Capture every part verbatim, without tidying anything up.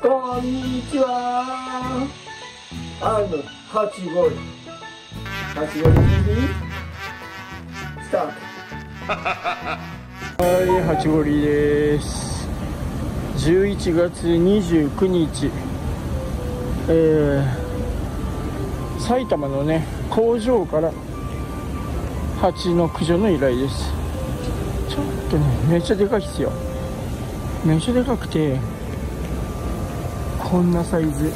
こんにちは。あのはちごりはちごり ティーブイ スタート。はい、はちごりです。じゅういちがつにじゅうくにち、えー、埼玉のね工場から蜂の駆除の依頼です。ちょっとねめっちゃでかいっすよ。めっちゃでかくて、こんなサイズ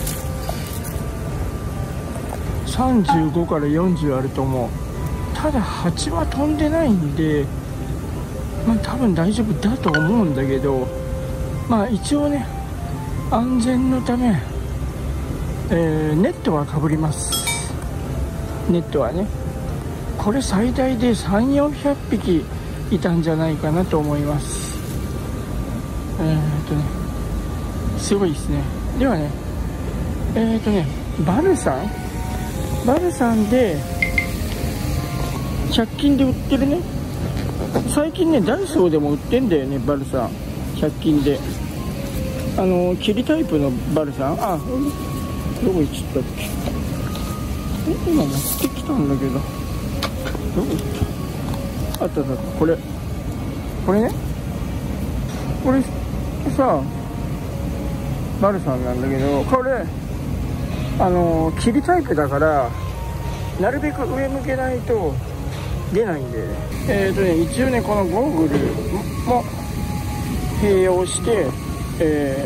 さんじゅうごからよんじゅうあると思う。ただ蜂は飛んでないんで、まあ多分大丈夫だと思うんだけど、まあ一応ね安全のため、えー、ネットはかぶります。ネットはね、これ最大でさんびゃく、よんひゃくぴきいたんじゃないかなと思います。えーっとねすごいですね。ではね、えーっとねバルサンバルサンでひゃく均で売ってるね。最近ねダイソーでも売ってんだよね、バルサンひゃく均で。あの霧タイプのバルサン、あ、どこ行っちゃったっけ。今持ってきたんだけど、どこ行った。あったあった、これこれね、これさバルサンなんだけど、これあの霧タイプだからなるべく上向けないと出ないんで、えーとね一応ねこのゴーグルも併用して、え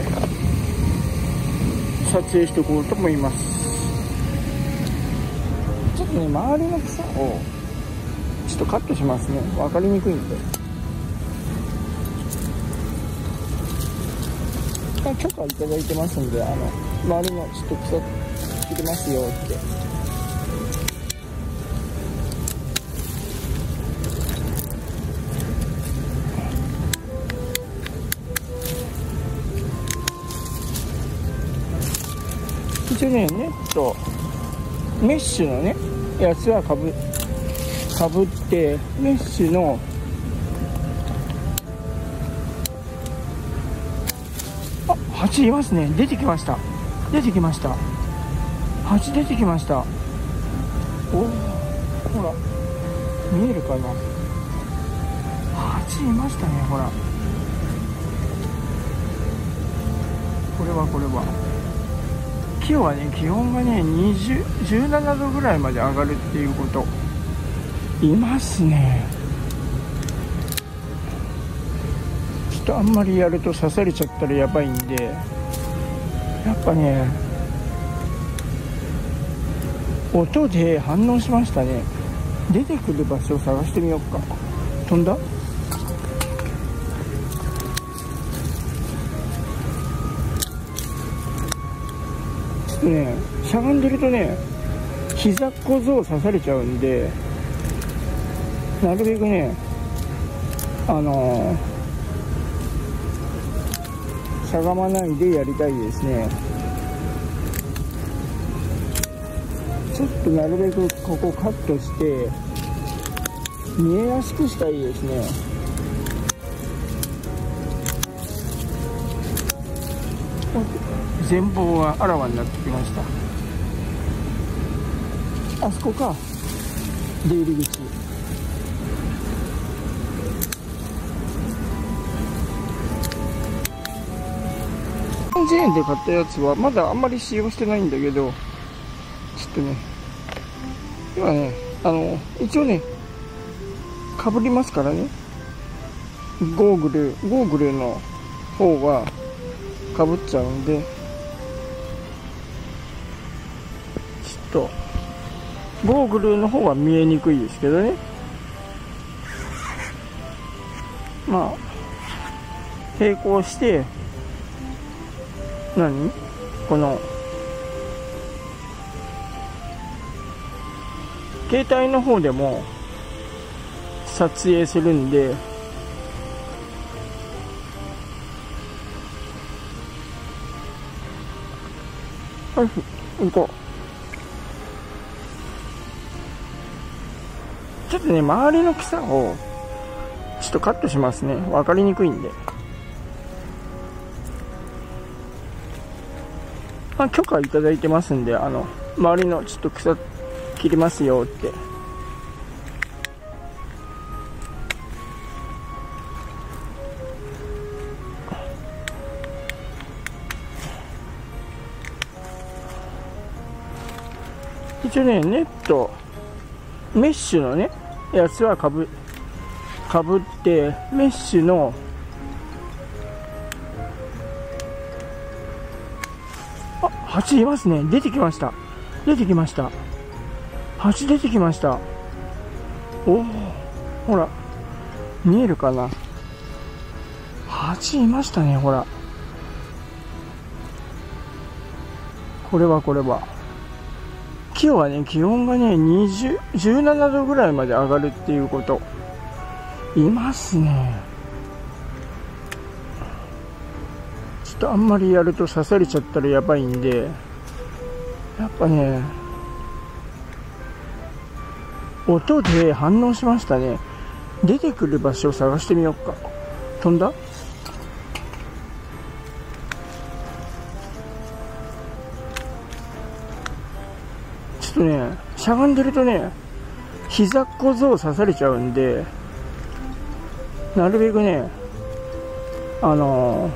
ー、撮影していこうと思います。ちょっとね周りの草をちょっとカットしますね。分かりにくいんで。許可いただいてますんで、あの周りのちょっと草切りますよって。一応ねネットメッシュのねやつはかぶかぶって、メッシュの蜂いますね。出てきました出てきました蜂出てきました。お、ほら見えるかな。蜂いましたね。ほらこれはこれは今日はね気温がねにじゅう、じゅうななどぐらいまで上がるっていうこと。いますね。ちょっとあんまりやると刺されちゃったらやばいんで、やっぱね音で反応しましたね。出てくる場所を探してみようか。飛んだ。ちょっとねしゃがんでるとね膝小僧刺されちゃうんで、なるべくねあのーしゃがまないでやりたいですね。ちょっとなるべくここカットして見えやすくしたいですね。前方があらわになってきました。あそこか出入り口。さんじゅうえんで買ったやつはまだあんまり使用してないんだけど、ちょっとね今ねあの一応ねかぶりますからね。ゴーグルゴーグルの方はかぶっちゃうんで、ちょっとゴーグルの方は見えにくいですけどね。まあ並行して何この携帯の方でも撮影するんで、はい行こう。ちょっとね周りの草をちょっとカットしますね。分かりにくいんで。 まあ、許可いただいてますんで、あの周りのちょっと草切りますよって。一応ね、ネットメッシュのねやつはかぶかぶって、メッシュのあ、蜂いますね。出てきました。出てきました。蜂出てきました。おお、ほら見えるかな。蜂いましたね。ほら、これはこれは今日はね、気温がねにじゅう、じゅうななどぐらいまで上がるっていうこと。いますね。ちょっとあんまりやると刺されちゃったらやばいんで、やっぱね、音で反応しましたね。出てくる場所を探してみようか。飛んだ？ちょっとね、しゃがんでるとね、膝小僧刺されちゃうんで、なるべくね、あの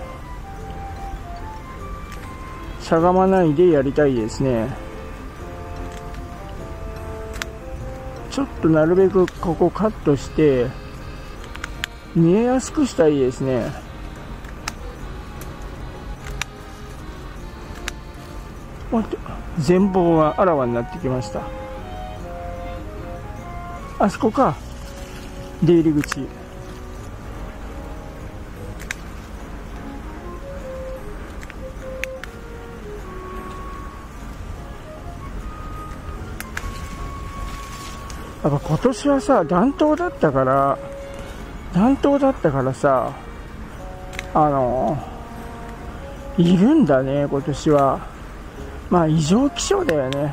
ー、しゃがまないでやりたいですね。ちょっとなるべくここカットして見えやすくしたいですね。待って、前方があらわになってきました。あそこか、出入り口。やっぱ今年はさ、暖冬だったから暖冬だったからさ、あのいるんだね今年は。まあ異常気象だよね。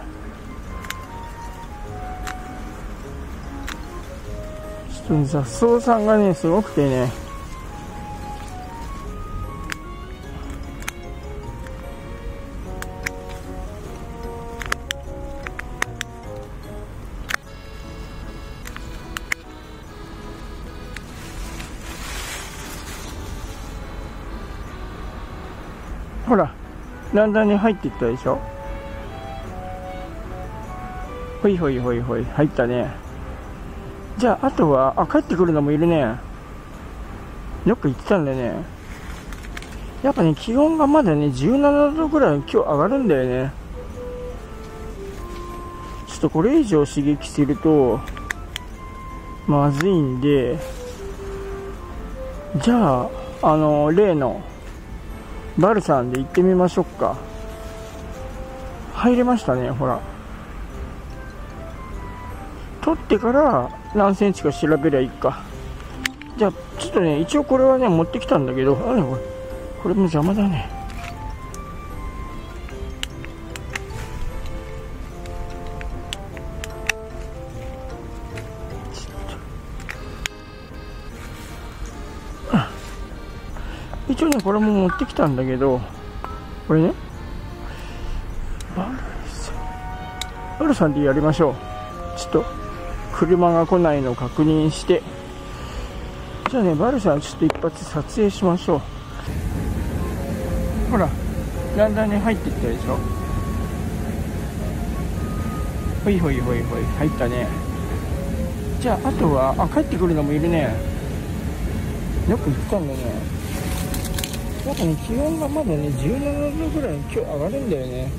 ちょっとね、雑草さんがねすごくてね、ほらだんだんに入っていったでしょ。ほいほいほいほい入ったね。じゃああとは、あ、帰ってくるのもいるね。よく行ってたんだよね。やっぱね、気温がまだねじゅうななどぐらい今日上がるんだよね。ちょっとこれ以上刺激するとまずいんで、じゃああの例のバルさんで行ってみましょうか。入れましたね。ほら、取ってから何センチか調べりゃいいか。じゃあちょっとね、一応これはね持ってきたんだけど、あれこれこれも邪魔だね。一応ねこれも持ってきたんだけど、これね、バルさんバルさんでやりましょう。ちょっと車が来ないのを確認して、じゃあねバルさんちょっと一発撮影しましょう。ほらだんだんね入っていったでしょ。ほいほいほいほい入ったね。じゃああとは、あ、帰ってくるのもいるね。よく行ったんだね。やっぱね、気温がまだねじゅうななどぐらい今日上がるんだよね。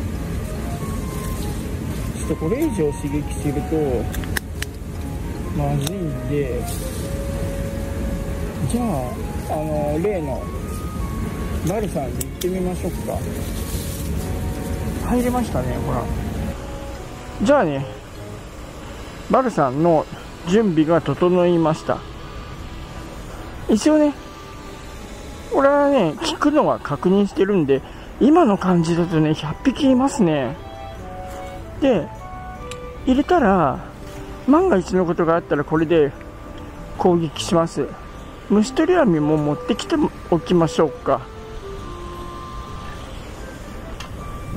ちょっとこれ以上刺激するとまずいんで、じゃああの例のバルさんで行ってみましょうか。入れましたね。ほら、じゃあねバルさんの準備が整いました。一応ね俺はね聞くのは確認してるんで、今の感じだとねひゃっぴきいますね。で入れたら、万が一のことがあったらこれで攻撃します。虫取り網も持ってきておきましょうか。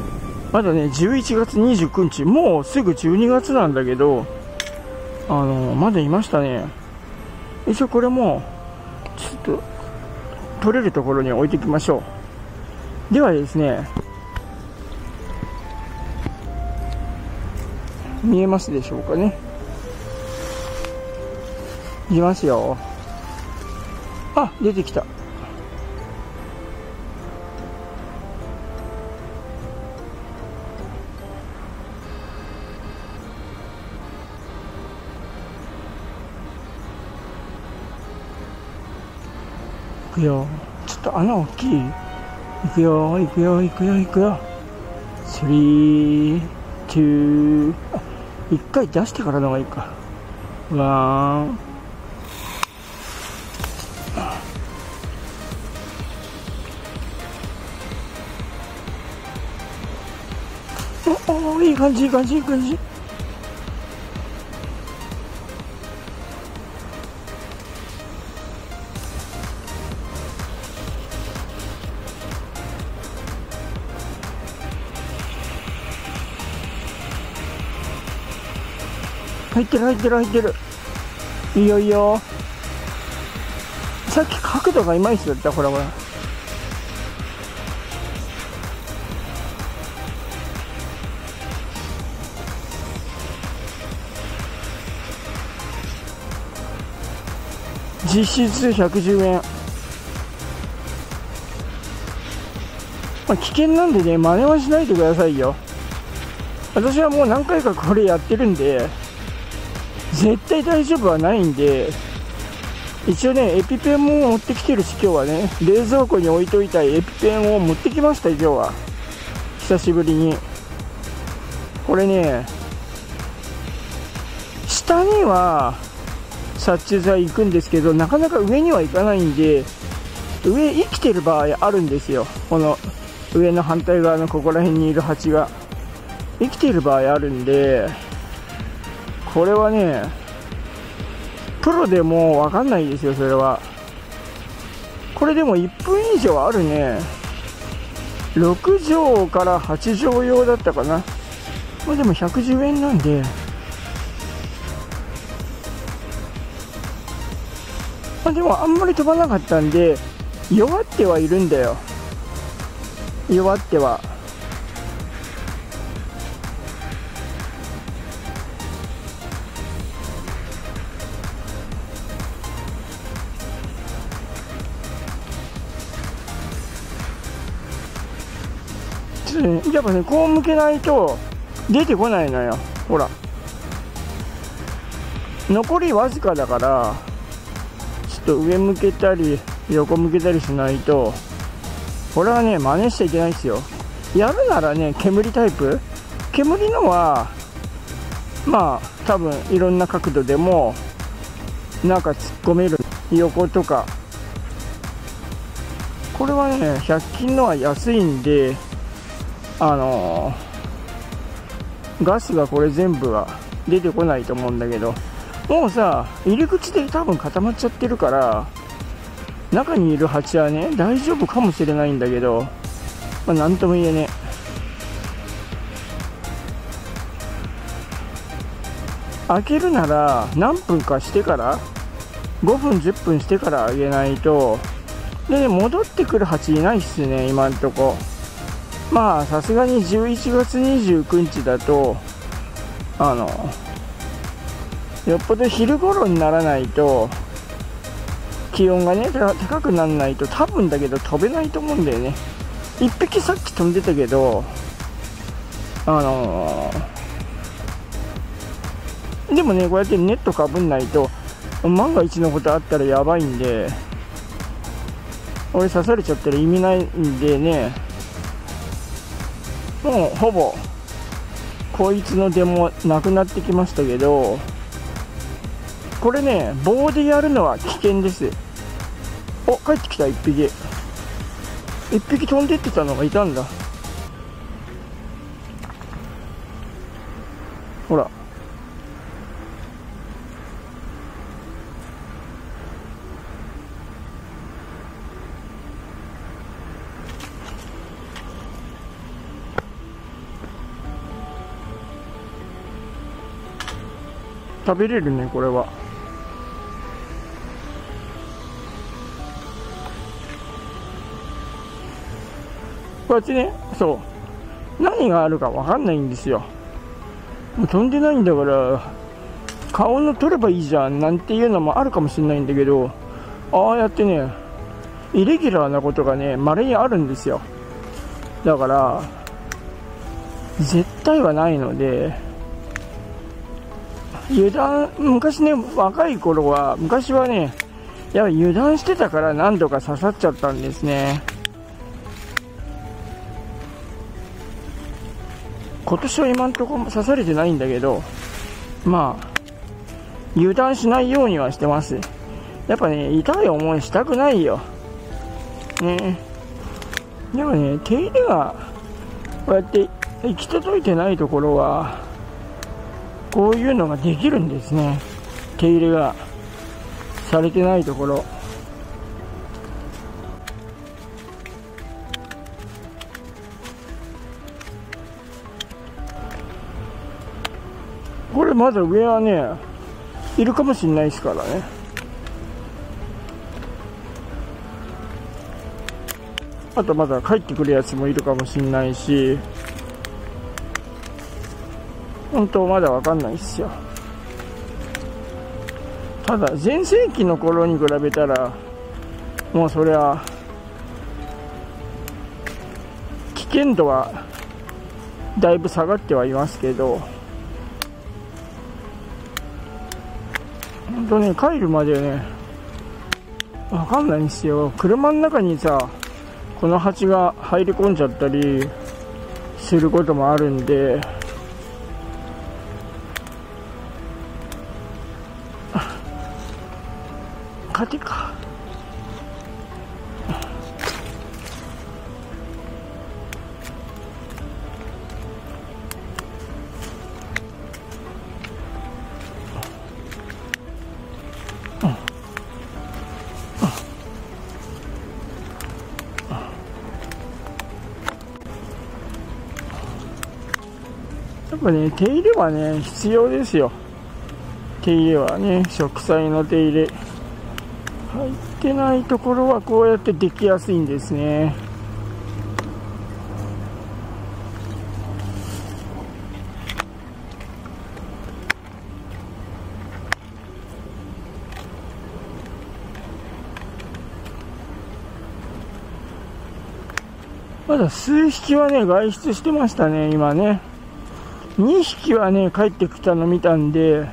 まだねじゅういちがつにじゅうくにち、もうすぐじゅうにがつなんだけど、あのまだいましたね。一応これもちょっと取れるところに置いておきましょう。ではですね、見えますでしょうかね。いますよ。あ、出てきた。いくよ。ちょっと穴大きい。いくよ、いくよ、いくよ、いくよ。スリー、ツー、あ、一回出してからの方がいいか。ワン。おお、いい感じ、いい感じ、いい感じ。入ってる入ってる入ってる。いいよいいよ。さっき角度がいまいちだった。ほらほら。実質ひゃくじゅうえん。まあ、危険なんでね、真似はしないでくださいよ。私はもう何回かこれやってるんで、絶対大丈夫はないんで、一応ね、エピペンも持ってきてるし、今日はね、冷蔵庫に置いといたエピペンを持ってきました、今日は。久しぶりに。これね、下には殺虫剤行くんですけど、なかなか上には行かないんで、上生きてる場合あるんですよ。この上の反対側のここら辺にいる蜂が。生きている場合あるんで、これはね、プロでもわかんないですよ、それは。これでもいっぷん以上あるね。ろくじょうからはちじょう用だったかな。まあでもひゃくじゅうえんなんで、まあでもあんまり飛ばなかったんで、弱ってはいるんだよ。弱っては。やっぱね、こう向けないと出てこないのよ。ほら、残りわずかだから、ちょっと上向けたり横向けたりしないと、これはね、真似しちゃいけないですよ。やるならね、煙タイプ、煙のはまあ多分いろんな角度でも中突っ込める。横とか。これはね、ひゃく均のは安いんで、あのー、ガスがこれ全部は出てこないと思うんだけど、もうさ、入り口で多分固まっちゃってるから、中にいる蜂はね、大丈夫かもしれないんだけど、まあ、なんとも言えねえ。開けるなら何分かしてから、ごふんじゅっぷんしてからあげないと。でね、戻ってくる蜂いないっすね、今んとこ。まあさすがにじゅういちがつにじゅうくにちだと、あのよっぽど昼頃にならないと、気温がね高くならないと、多分だけど飛べないと思うんだよね。いっぴきさっき飛んでたけど、あのー、でもね、こうやってネットかぶんないと万が一のことあったらやばいんで、俺刺されちゃったら意味ないんでね、もうほぼこいつの出もなくなってきましたけど、これね、棒でやるのは危険です。お、帰ってきた。いっぴきいっぴき飛んでってたのがいたんだ。ほら、 食べれるね、これは。こうやってね、そう、何があるかわかんないんですよ。もう飛んでないんだから、顔の取ればいいじゃんなんていうのもあるかもしれないんだけど、ああやってね、イレギュラーなことがね、稀にあるんですよ。だから、絶対はないので、油断、昔ね、若い頃は、昔はね、やっぱ油断してたから何度か刺さっちゃったんですね。今年は今んとこ刺されてないんだけど、まあ、油断しないようにはしてます。やっぱね、痛い思いしたくないよ。ね。でもね、手入れが、こうやって行き届いてないところは、こういうのができるんですね。手入れがされてないところ。これまだ上はね、いるかもしれないですからね。あとまだ帰ってくるやつもいるかもしれないし、本当まだわかんないっすよ。ただ全盛期の頃に比べたら、もうそりゃ危険度はだいぶ下がってはいますけど、本当ね、帰るまでね、わかんないんですよ。車の中にさ、この蜂が入り込んじゃったりすることもあるんで、勝てか。やっぱね、手入れはね、必要ですよ。手入れはね、植栽の手入れ。入ってないところはこうやってできやすいんですね。まだ数匹はね、外出してましたね、今ね。にひきはね、帰ってきたの見たんで、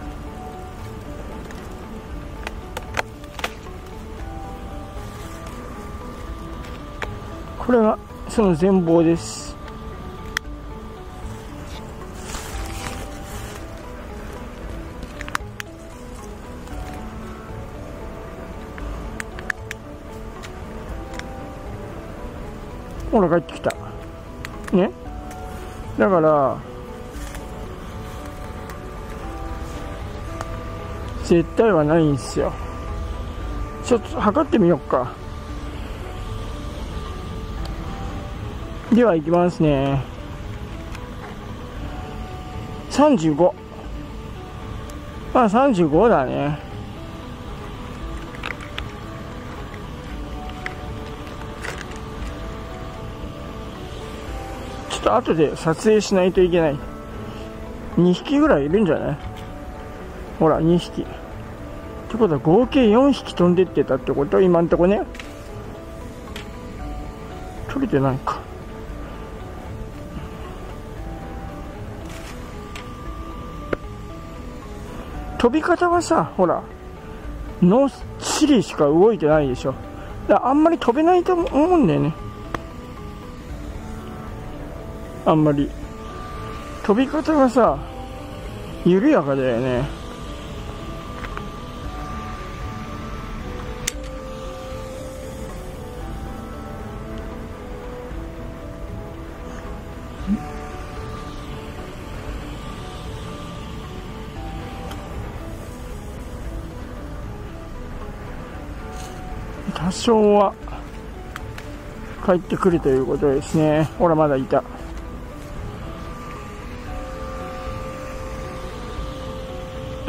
これがその全貌です。ほら帰ってきたね。だから絶対はないんですよ。ちょっと測ってみようか。では行きますね。さんじゅうご。まあさんじゅうごだね。ちょっと後で撮影しないといけない。にひきぐらいいるんじゃない？ほらにひき。ってことは合計よんひき飛んでってたってこと？今んとこね。取れてないか。飛び方はさ、ほら、ノースリーしか動いてないでしょ。だからあんまり飛べないと思うんだよね。あんまり。飛び方がさ、緩やかだよね。多少は帰ってくるということですね。ほらまだいた。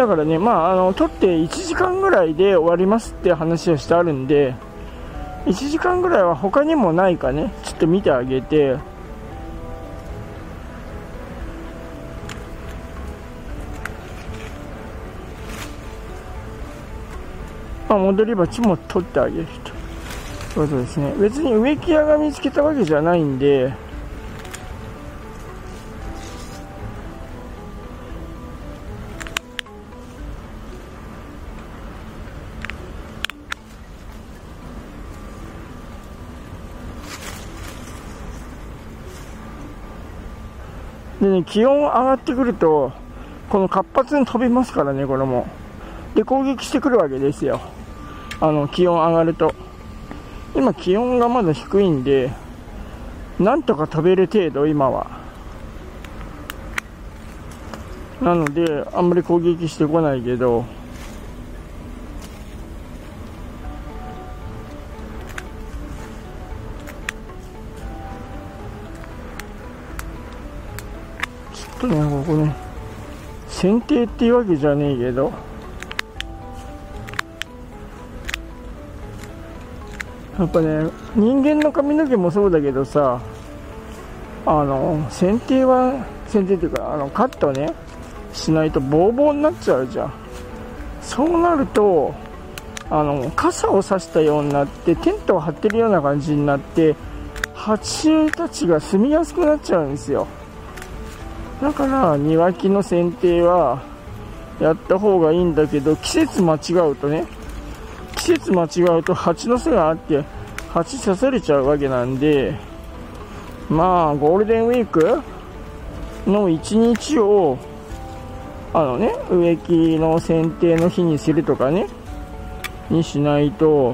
だからね、まあ、あの取っていちじかんぐらいで終わりますって話をしてあるんで、いちじかんぐらいは他にもないかね、ちょっと見てあげて、まあ、戻り鉢も取ってあげるということですね。別に植木屋が見つけたわけじゃないんで、でね、気温上がってくると、この活発に飛びますからね、これも。で、攻撃してくるわけですよ。あの、気温上がると。今、気温がまだ低いんで、なんとか飛べる程度、今は。なので、あんまり攻撃してこないけど、ちょっとね、ここね、剪定っていうわけじゃねえけど、やっぱね、人間の髪の毛もそうだけどさ、あの、剪定は、剪定っていうか、あの、カットね、しないとボーボーになっちゃうじゃん。そうなると、あの、傘を差したようになって、テントを張ってるような感じになって、蜂たちが住みやすくなっちゃうんですよ。だから庭木の剪定はやった方がいいんだけど、季節間違うとね、季節間違うと蜂の巣があって蜂刺されちゃうわけなんで、まあゴールデンウィークのいちにちをあのね、植木の剪定の日にするとかねにしないと、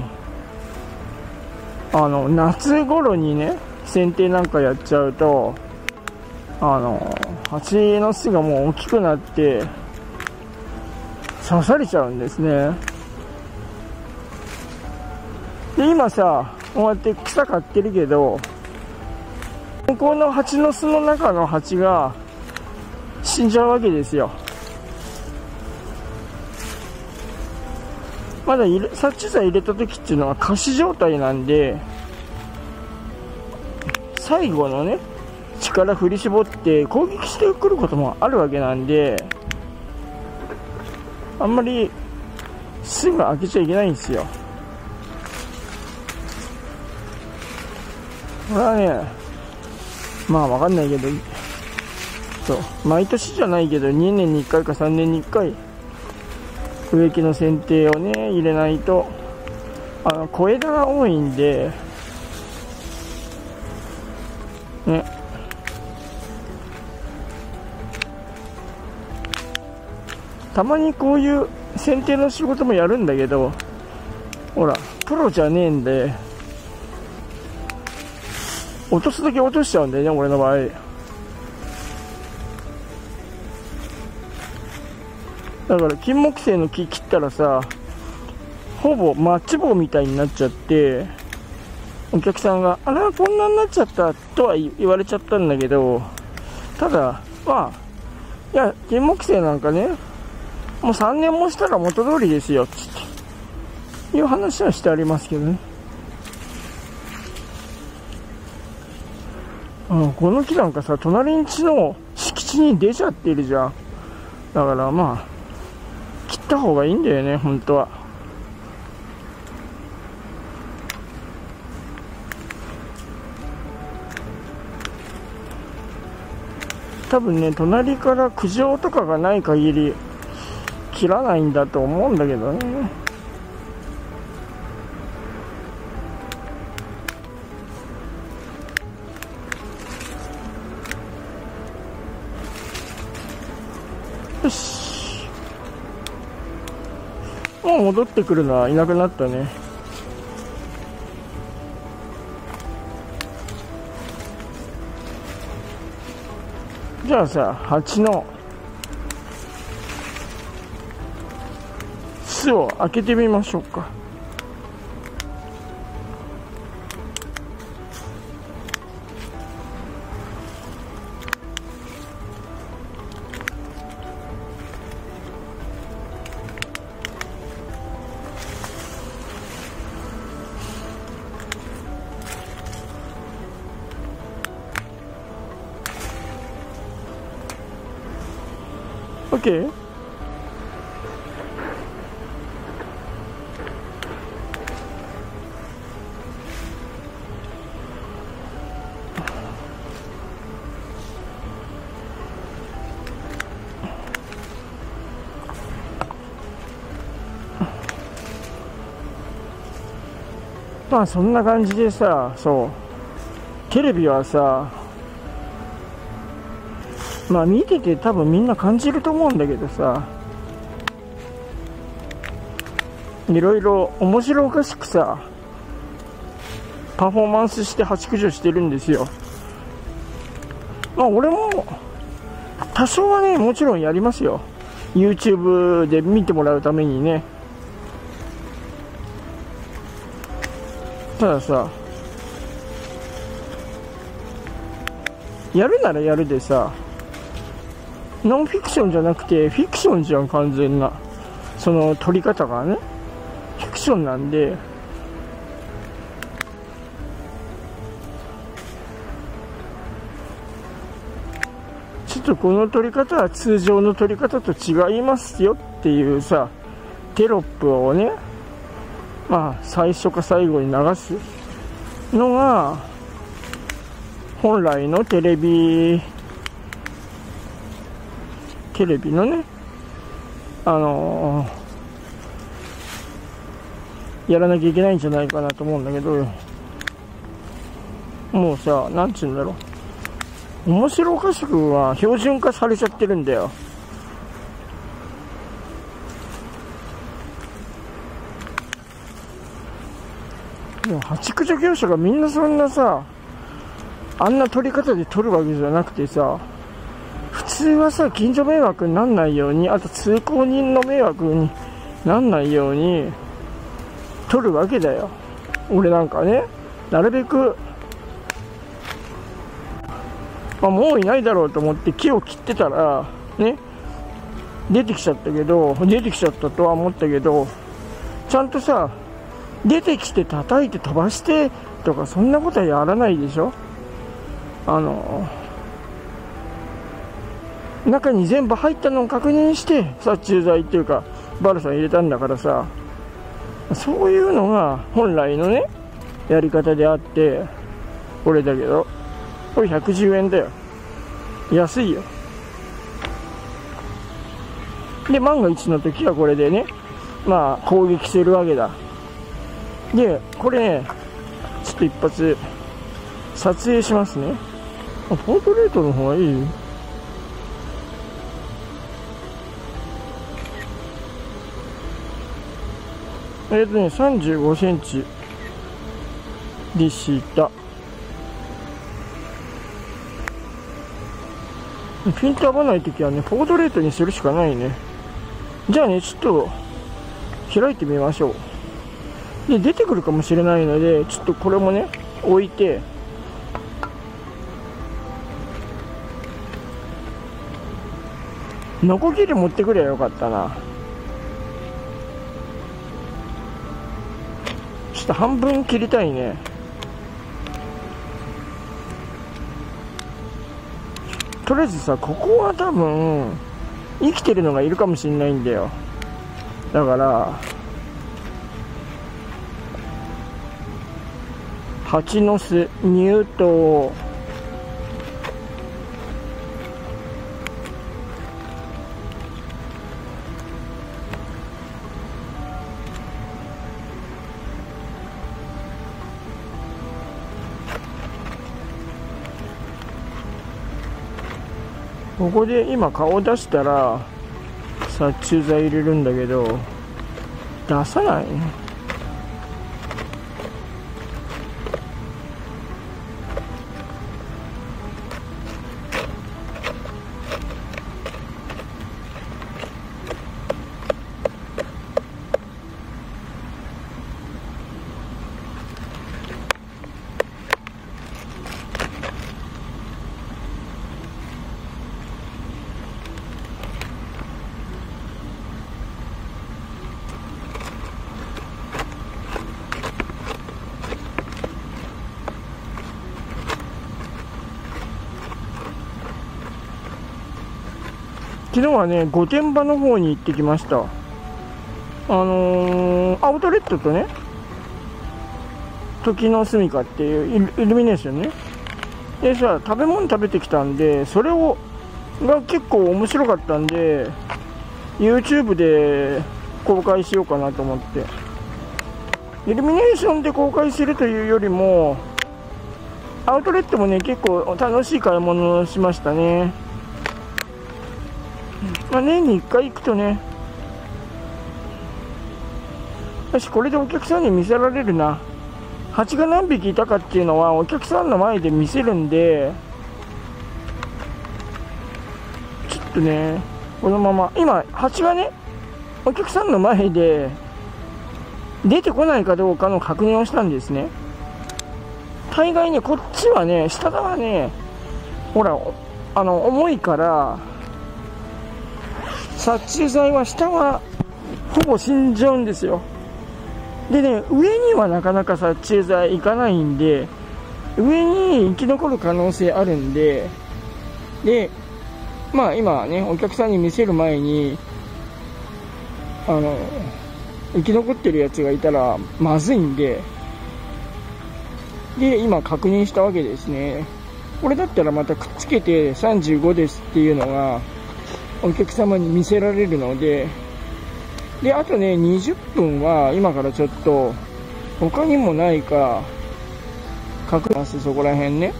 あの夏頃にね剪定なんかやっちゃうと、あの蜂の巣がもう大きくなって刺されちゃうんですね。で今さ、こうやって草刈ってるけど、ここの蜂の巣の中の蜂が死んじゃうわけですよ。まだ入れ殺虫剤入れた時っていうのは仮死状態なんで、最後のね力振り絞って攻撃してくることもあるわけなんで、あんまりすぐ開けちゃいけないんですよ。これはね、まあわかんないけど、そう毎年じゃないけどにねんにいっかいかさんねんにいっかい植木の剪定をね入れないと、あの小枝が多いんでね、たまにこういう剪定の仕事もやるんだけど、ほらプロじゃねえんで、落とすだけ落としちゃうんだよね、俺の場合。だから金木犀の木切ったらさ、ほぼマッチ棒みたいになっちゃって、お客さんがあらこんなになっちゃったとは言われちゃったんだけど、ただまあいや金木犀なんかねもうさんねんもしたら元通りですよつっていう話はしてありますけどね。うん、この木なんかさ、隣ん家の敷地に出ちゃってるじゃん。だからまあ切った方がいいんだよね、本当は。多分ね、隣から苦情とかがない限り切らないんだと思うんだけどね。よし、もう戻ってくるのはいなくなったね。じゃあさ、蜂の巣を開けてみましょうか。 OK？ まあそんな感じでさ、そうテレビはさ、まあ見てて多分みんな感じると思うんだけどさ、いろいろ面白おかしくさパフォーマンスして破竹駆除してるんですよ。まあ俺も多少はねもちろんやりますよ、 YouTube で見てもらうためにね。たださ、やるならやるでさ、ノンフィクションじゃなくてフィクションじゃん、完全なその撮り方がねフィクションなんで、ちょっとこの撮り方は通常の撮り方と違いますよっていうさテロップをね、まあ最初か最後に流すのが本来のテレビテレビのね、あのー、やらなきゃいけないんじゃないかなと思うんだけど、もうさ、なんちゅうんだろう、面白おかしくは標準化されちゃってるんだよ。破竹駆除業者がみんなそんなさあんな撮り方で撮るわけじゃなくてさ、普通はさ近所迷惑になんないように、あと通行人の迷惑になんないように撮るわけだよ。俺なんかね、なるべく、まあ、もういないだろうと思って木を切ってたらね出てきちゃったけど出てきちゃったとは思ったけど、ちゃんとさ出てきて叩いて飛ばしてとかそんなことはやらないでしょ。あの中に全部入ったのを確認して殺虫剤っていうかバルサン入れたんだからさ、そういうのが本来のねやり方であって、これだけどこれひゃくじゅうえんだよ、安いよ。で万が一の時はこれでねまあ攻撃するわけだ。でこれねちょっと一発撮影しますね。あ、ポートレートの方がいい。えっとねさんじゅうごセンチでした。ピント合わないときはねポートレートにするしかないね。じゃあねちょっと開いてみましょう。で出てくるかもしれないのでちょっとこれもね置いて、ノコギリ持ってくればよかったな。ちょっと半分切りたいね。とりあえずさここは多分生きてるのがいるかもしれないんだよ。だから蜂の巣乳頭ここで今顔出したら殺虫剤入れるんだけど出さないね。 昨日はね、御殿場の方に行ってきました。あのー、アウトレットとね、時の住みかっていうイルミネーションね。でさ、食べ物食べてきたんで、それを、が結構面白かったんで、YouTube で公開しようかなと思って。イルミネーションで公開するというよりも、アウトレットもね、結構楽しい買い物をしましたね。まあ、年にいっかい行くとね、よし、これでお客さんに見せられるな。蜂が何匹いたかっていうのはお客さんの前で見せるんで、ちょっとね、このまま、今、蜂がね、お客さんの前で出てこないかどうかの確認をしたんですね。大概ね、こっちはね、下がね、ほら、あの、重いから、殺虫剤は下はほぼ死んじゃうんですよ。でね、上にはなかなか殺虫剤いかないんで、上に生き残る可能性あるんで、で、まあ今ね、お客さんに見せる前に、あの、生き残ってるやつがいたらまずいんで、で、今確認したわけですね。これだったらまたくっつけてさんじゅうごですっていうのが、お客様に見せられるので、で、あとね、にじゅっぷんは今からちょっと他にもないか確認ます、そこら辺ね。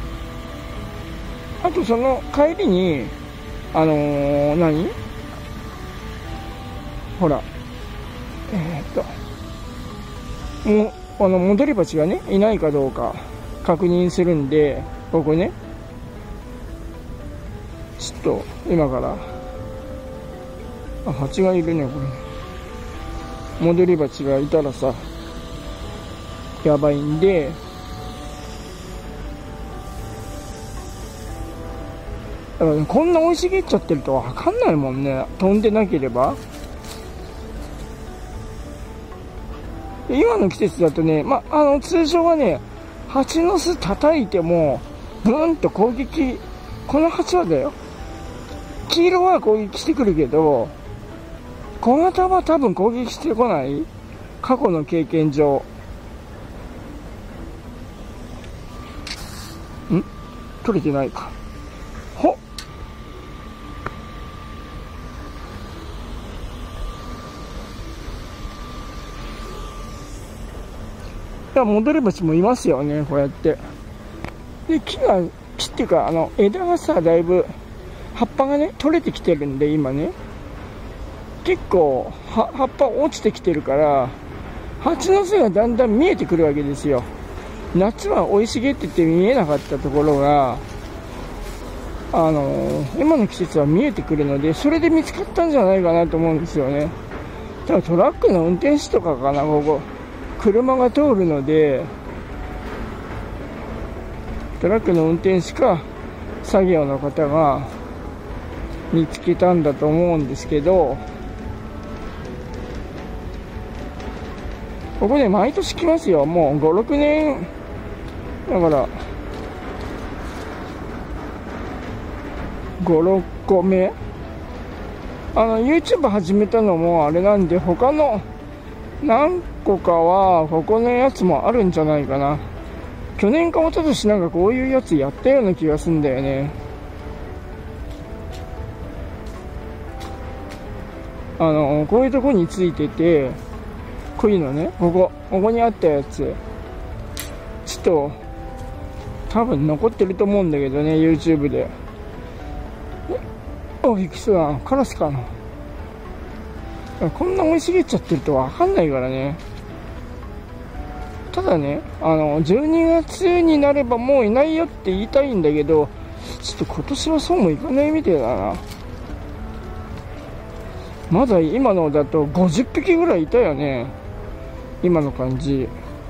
あとその帰りに、あのー、何ほら、えー、っと、もう、あの、戻り蜂がね、いないかどうか確認するんで、ここね、ちょっと今から、あ、蜂がいるね、これ。戻り蜂がいたらさ、やばいんで、だからね、こんな生い茂っちゃってるとわかんないもんね。飛んでなければ。今の季節だとね、ま、あの、通常はね、蜂の巣叩いても、ブーンと攻撃、この蜂はだよ。黄色は攻撃してくるけど、小型は多分攻撃してこない。過去の経験上。ん？取れてないか。ほっ。いや、戻り蜂もいますよね、こうやって。で、木が、木っていうか、あの、枝がさ、だいぶ、葉っぱがね、取れてきてるんで、今ね。結構は葉っぱ落ちてきてるから、蜂の巣がだんだん見えてくるわけですよ。夏は生い茂ってて見えなかったところが、あのー、今の季節は見えてくるので、それで見つかったんじゃないかなと思うんですよね。ただトラックの運転手とかかな、ここ車が通るので、トラックの運転手か作業の方が見つけたんだと思うんですけど、ここね、毎年来ますよ。もうご、ろくねん。だから、ご、ろっこめ。あの、YouTube 始めたのもあれなんで、他の何個かは、ここのやつもあるんじゃないかな。去年か一昨年なんかこういうやつやったような気がするんだよね。あの、こういうとこについてて、こういうのね、ここ、ここにあったやつ、ちょっと、多分残ってると思うんだけどね、YouTube で。お、びっくりしたな、カラスかな。こんな生い茂っちゃってるとわかんないからね。ただね、あの、じゅうにがつになればもういないよって言いたいんだけど、ちょっと今年はそうもいかないみたいだな。まだ今のだとごじゅっぴきぐらいいたよね。今の感じ。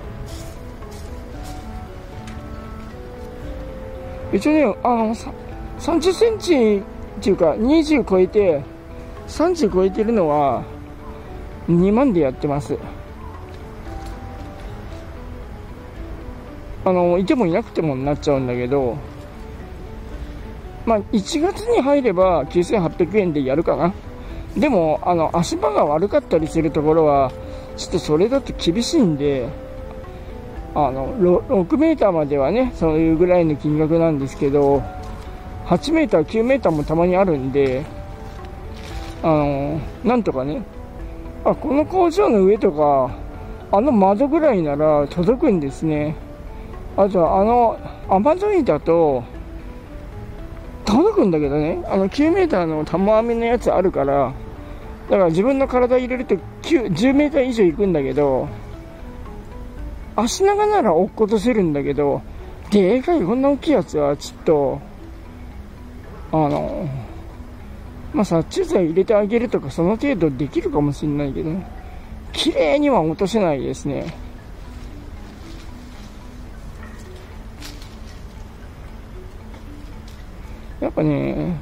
一応ね、あの、さんじゅっセンチっていうかにじゅう超えて、さんじゅう超えてるのはにまんでやってます。あの、いてもいなくてもになっちゃうんだけど、 まあ、いちがつに入ればきゅうせんはっぴゃくえんでやるかな。でも、あの、足場が悪かったりするところは、ちょっとそれだと厳しいんで、あの、ろくメーターまではね、そういうぐらいの金額なんですけど、はちメーター、きゅうメーターもたまにあるんで、あの、なんとかね、あ、この工場の上とか、あの窓ぐらいなら届くんですね。あとは、あの、雨どいだと、届くんだけどね、あのきゅうメーターの玉編みのやつあるから、だから自分の体入れるとじゅうメーター以上行くんだけど、足長なら落っことせるんだけど、でかいこんな大きいやつはちょっと、あの、まあ、殺虫剤入れてあげるとかその程度できるかもしれないけどね、綺麗には落とせないですね。やっぱね、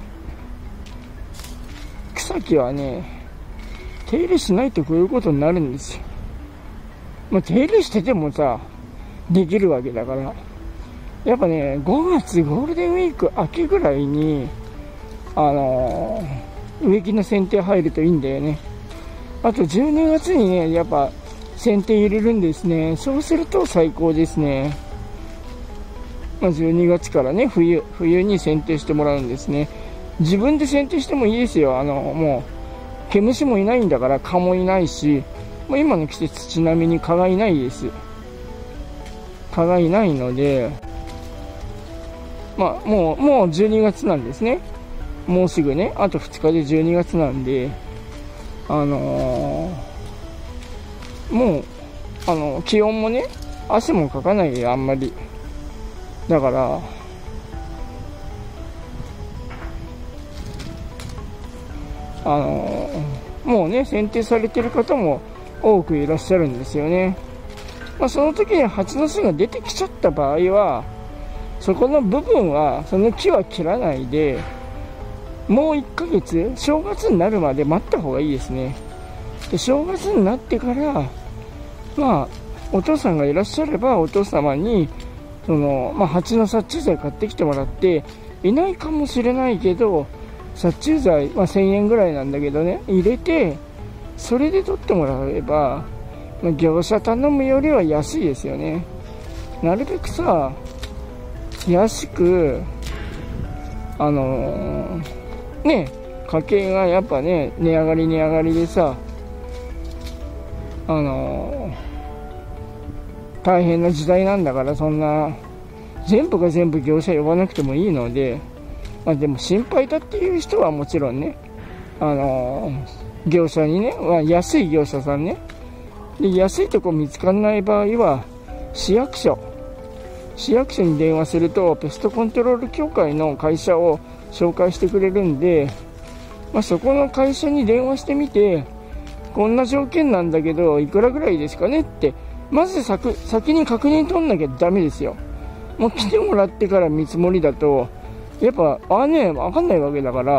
草木はね、手入れしないとこういうことになるんですよ。まあ、手入れしててもさ、できるわけだから。やっぱね、ごがつゴールデンウィーク明けぐらいに、あのー、植木の剪定入るといいんだよね。あとじゅうにがつにね、やっぱ剪定入れるんですね。そうすると最高ですね。まあ、じゅうにがつからね、冬、冬に剪定してもらうんですね。自分で剪定してもいいですよ。あの、もう、毛虫もいないんだから、蚊もいないし、もう今の季節ちなみに蚊がいないです。蚊がいないので、まあ、もう、もうじゅうにがつなんですね。もうすぐね、あとふつかでじゅうにがつなんで、あのー、もう、あの、気温もね、汗もかかないで、あんまり。だから、あのー、もうね、剪定されてる方も多くいらっしゃるんですよね。まあ、その時に蜂の巣が出てきちゃった場合は、そこの部分は、その木は切らないで、もういっかげつ、正月になるまで待った方がいいですね。で、正月になってから、まあ、お父さんがいらっしゃれば、お父様に、その、まあ、蜂の殺虫剤買ってきてもらって、いないかもしれないけど、殺虫剤、まあ、せんえんぐらいなんだけどね、入れて、それで取ってもらえば、まあ、業者頼むよりは安いですよね。なるべくさ、安く、あのー、ね、家計がやっぱね、値上がり値上がりでさ、あのー、大変な時代なんだから、そんな、全部が全部業者呼ばなくてもいいので、まあでも心配だっていう人はもちろんね、あのー、業者にね、まあ、安い業者さんね、で、安いとこ見つからない場合は、市役所、市役所に電話すると、ペストコントロール協会の会社を紹介してくれるんで、まあ、そこの会社に電話してみて、こんな条件なんだけど、いくらぐらいですかねって、まず先先に確認取んなきゃダメですよ。もう来てもらってから見積もりだと、やっぱ、ああね、わかんないわけだから、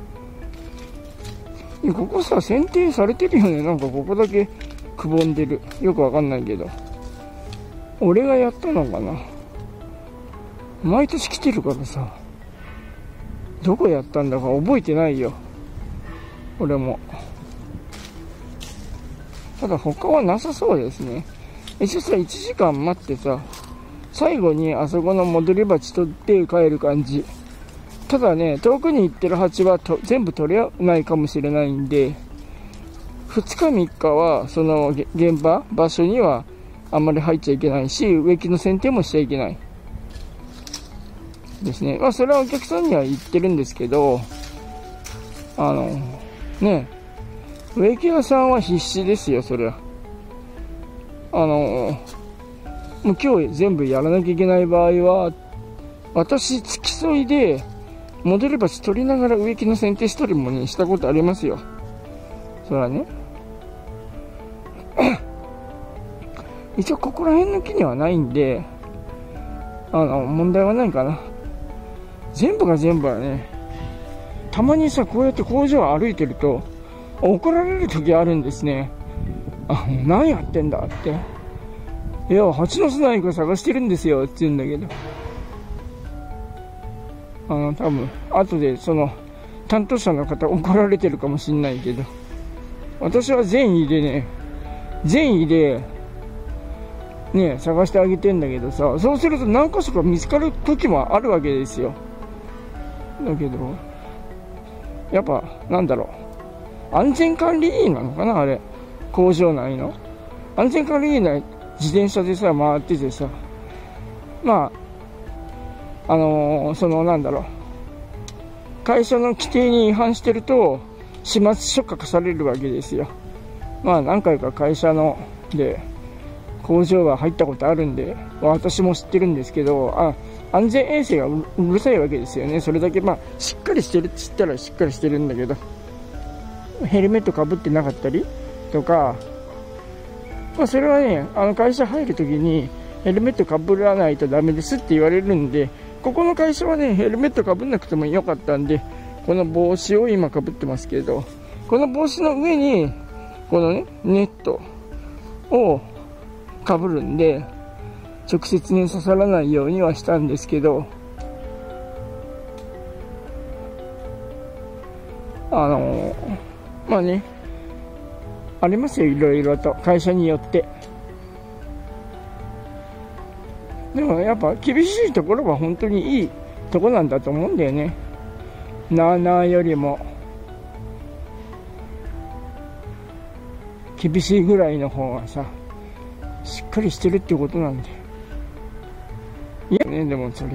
ここさ、剪定されてるよね。なんかここだけくぼんでる。よくわかんないけど。俺がやったのかな。毎年来てるからさ、どこやったんだか覚えてないよ。俺も。ただ他はなさそうですね。一応さ、いちじかん待ってさ、最後にあそこの戻り鉢取って帰る感じ。ただね、遠くに行ってる蜂はと全部取れないかもしれないんで、ふつかみっかはその現場、場所にはあんまり入っちゃいけないし、植木の剪定もしちゃいけない。ですね。まあそれはお客さんには言ってるんですけど、あの、ね、植木屋さんは必死ですよ、それは。あの、もう今日全部やらなきゃいけない場合は、私付き添いで、戻り鉢取りながら植木の剪定したりもね、したことありますよ。それはね。一応ここら辺の木にはないんで、あの、問題はないかな。全部が全部はね、たまにさ、こうやって工場歩いてると、怒られる時あるんですね。あ、何やってんだって。いや、蜂の巣ないか探してるんですよって言うんだけど。 あの、多分、後でその、担当者の方怒られてるかもしんないけど、私は善意でね、善意で、ね、探してあげてんだけどさ、そうすると何箇所か見つかる時もあるわけですよ。だけど、やっぱ、なんだろう、安全管理員なのかな、あれ。工場内の。安全管理員内、自転車でさ、回っててさ、まあ、あのー、その、なんだろう、会社の規定に違反してると、始末書書かされるわけですよ。まあ、何回か会社の、で、工場は入ったことあるんで、私も知ってるんですけど、あ、安全衛生が う, うるさいわけですよね。それだけ、まあ、しっかりしてるって言ったらしっかりしてるんだけど、ヘルメットかぶってなかったりとか、まあ、それはね、あの会社入るときに、ヘルメットかぶらないとダメですって言われるんで、ここの会社はね、ヘルメットかぶんなくてもよかったんで、この帽子を今かぶってますけど、この帽子の上に、このね、ネットをかぶるんで、直接に刺さらないようにはしたんですけど、あのー、まあね、ありますよ、いろいろと、会社によって。でもやっぱ厳しいところは本当にいいとこなんだと思うんだよね。なあなあよりも厳しいぐらいの方がさ、しっかりしてるってことなんで。いやね、でもそれで。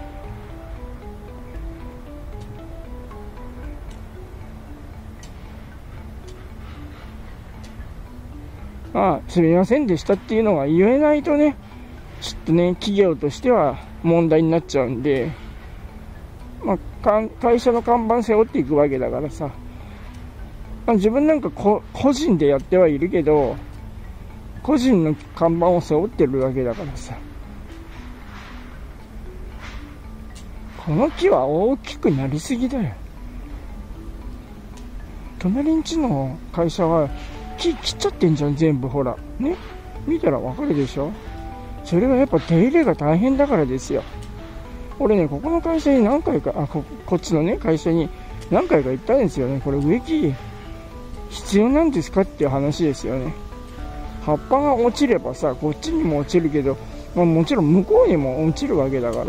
ああ、すみませんでしたっていうのが言えないとね、ちょっとね、企業としては問題になっちゃうんで、まあ、会社の看板背負っていくわけだからさ、まあ、自分なんか個人でやってはいるけど、個人の看板を背負ってるわけだからさ、この木は大きくなりすぎだよ。隣んちの会社は木切っちゃってんじゃん、全部ほらね、見たらわかるでしょ。それはやっぱ手入れが大変だからですよ。俺ね、ここの会社に何回か、あ、こ、こっちのね、会社に何回か行ったんですよね。これ植木必要なんですかっていう話ですよね。葉っぱが落ちればさ、こっちにも落ちるけど、まあ、もちろん向こうにも落ちるわけだから。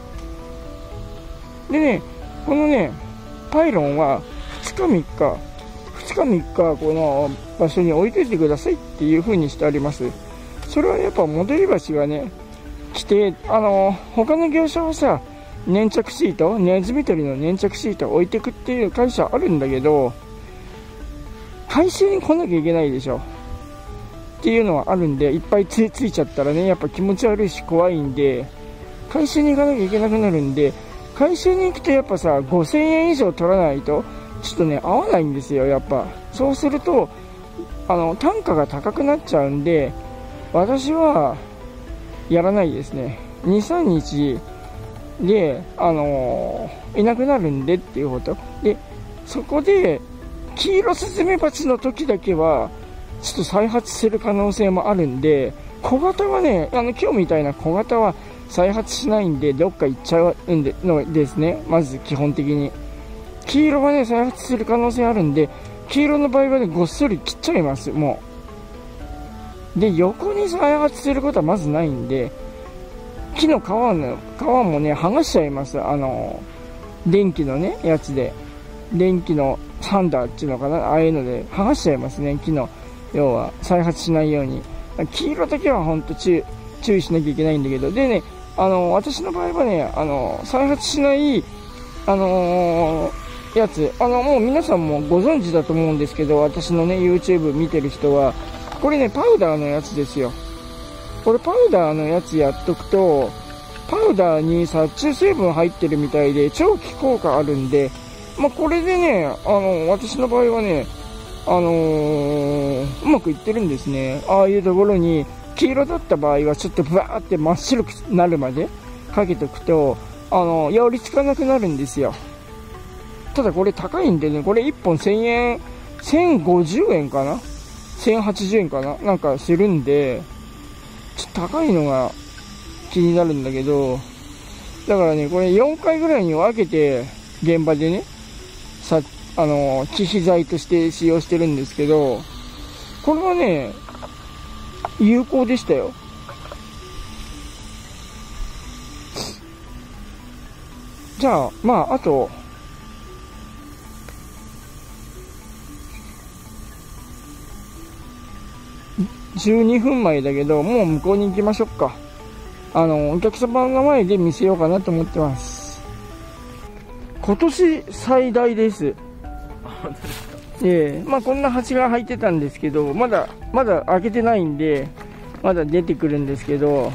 でね、このね、パイロンはふつかみっか、ふつかみっかこの場所に置いといてくださいっていう風にしてあります。それはやっぱ戻り橋がね、来て、あの、他の業者はさ、粘着シート、ネズミ捕りの粘着シートを置いてくっていう会社あるんだけど、回収に来なきゃいけないでしょっていうのはあるんで、いっぱいついついちゃったらね、やっぱ気持ち悪いし怖いんで、回収に行かなきゃいけなくなるんで、回収に行くとやっぱさ、ごせんえん以上取らないと、ちょっとね、合わないんですよ、やっぱ。そうすると、あの、単価が高くなっちゃうんで、私は、やらないですね。に、さんにちで、あのー、いなくなるんでっていうこと。で、そこで、キイロスズメバチの時だけは、ちょっと再発する可能性もあるんで、小型はね、あの、今日みたいな小型は再発しないんで、どっか行っちゃうんで、のですね。まず基本的に。黄色はね、再発する可能性あるんで、黄色の場合はね、ごっそり切っちゃいます、もう。で、横に再発することはまずないんで、木の皮の、皮もね、剥がしちゃいます。あの、電気のね、やつで。電気のサンダーっていうのかな、ああいうので、剥がしちゃいますね、木の。要は、再発しないように。黄色だけはほんと注意しなきゃいけないんだけど、でね、あの、私の場合はね、あの、再発しない、あのー、やつ、あの、もう皆さんもご存知だと思うんですけど、私のね、YouTube 見てる人は、これね、パウダーのやつですよ。これパウダーのやつやっとくと、パウダーに殺虫成分入ってるみたいで、長期効果あるんで、まあ、これでね、あの、私の場合はね、あのー、うまくいってるんですね。ああいうところに、黄色だった場合はちょっとブワーって真っ白くなるまでかけておくと、あの、寄りつかなくなるんですよ。ただこれ高いんでね、これいっぽんせんえん、せんごじゅうえんかなせんはちじゅうえんかななんかするんで、ちょっと高いのが気になるんだけど、 だからね、これよんかいぐらいに分けて、現場でね、さ、あの、致死剤として使用してるんですけど、これはね、有効でしたよ。じゃあ、まあ、あと、じゅうにふんまえだけど、もう向こうに行きましょうか。あの、お客様が前で見せようかなと思ってます。今年最大です。ええ、まあこんな蜂が入ってたんですけど、まだ、まだ開けてないんで、まだ出てくるんですけど、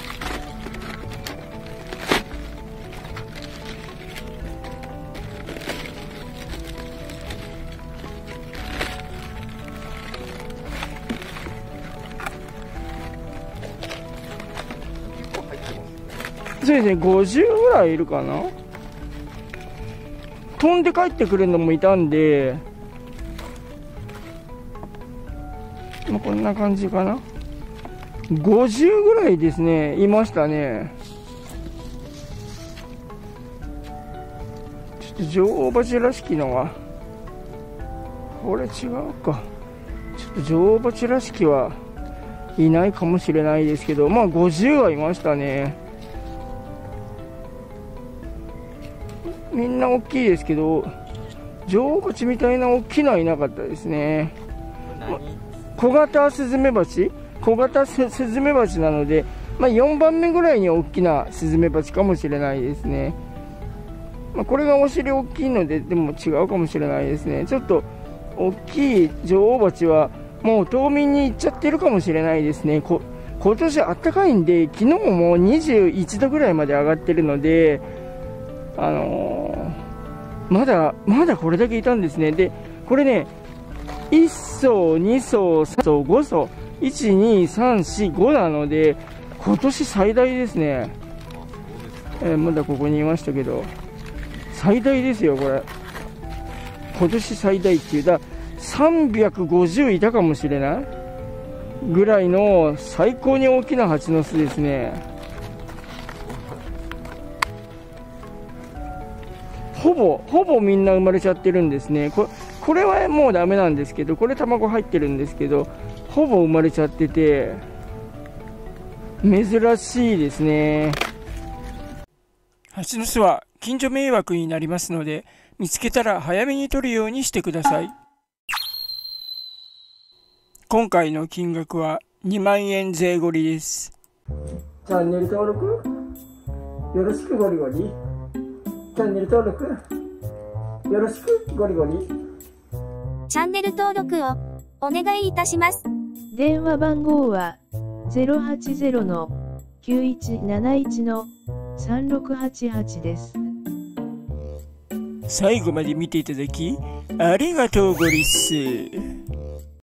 そうですね、ごじゅうぐらいいるかな。飛んで帰ってくるのもいたんで、まあ、こんな感じかな。ごじゅうぐらいですね、いましたね。ちょっと女王蜂らしきのは、これ違うか。ちょっと女王蜂らしきはいないかもしれないですけど、まあごじゅうはいましたね。みんな大きいですけど、女王蜂みたいな大きいのはいなかったですね。小型スズメバチ小型スズメバチなので、まあ、よんばんめぐらいに大きなスズメバチかもしれないですね。まあ、これがお尻大きいので、でも違うかもしれないですね。ちょっと大きい女王蜂はもう冬眠に行っちゃってるかもしれないですね。こ今年あったかいんで、昨日もにじゅういちどぐらいまで上がってるので、あのー、まだまだこれだけいたんですね。でこれね、いっ層に層さん層ご層いちにさんしごなので、今年最大ですね。えー、まだここにいましたけど、最大ですよこれ。今年最大っていうだ、さんびゃくごじゅういたかもしれないぐらいの最高に大きな蜂の巣ですね。ほぼほぼみんな生まれちゃってるんですね。ここれはもうダメなんですけど、これ卵入ってるんですけど、ほぼ生まれちゃってて珍しいですね。蜂の巣は近所迷惑になりますので、見つけたら早めに取るようにしてください。今回の金額はにまんえん税込みです。チャンネル登録よろしくゴリゴリ。チャンネル登録よろしくゴリゴリ。 チャンネル登録をお願いいたします。 電話番号は ゼロはちゼロのきゅういちなないちのさんろくはちはち です。 最後まで見ていただきありがとうごりっす。